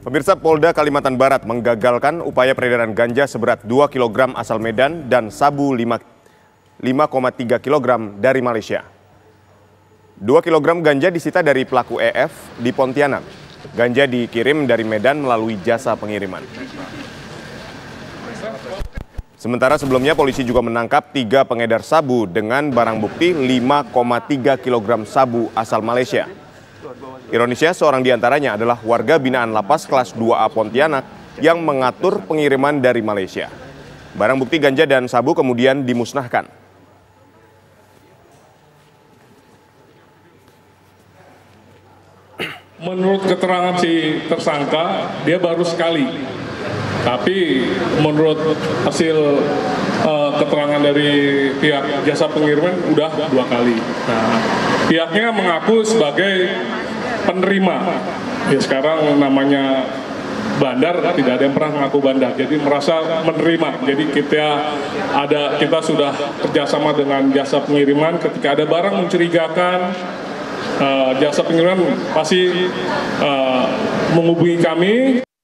Pemirsa, Polda Kalimantan Barat menggagalkan upaya peredaran ganja seberat 2 kg asal Medan dan sabu 5,3 kg dari Malaysia. 2 kg ganja disita dari pelaku EF di Pontianak. Ganja dikirim dari Medan melalui jasa pengiriman. Sementara sebelumnya polisi juga menangkap 3 pengedar sabu dengan barang bukti 5,3 kg sabu asal Malaysia. Ironisnya, seorang diantaranya adalah warga binaan lapas kelas 2A Pontianak yang mengatur pengiriman dari Malaysia. Barang bukti ganja dan sabu kemudian dimusnahkan. Menurut keterangan si tersangka, dia baru sekali. Tapi menurut hasil keterangan dari pihak jasa pengiriman udah 2 kali. Nah, pihaknya mengaku sebagai penerima. Ya sekarang namanya bandar, tidak ada yang pernah mengaku bandar. Jadi merasa menerima. Jadi kita sudah kerjasama dengan jasa pengiriman. Ketika ada barang mencurigakan, jasa pengiriman pasti menghubungi kami.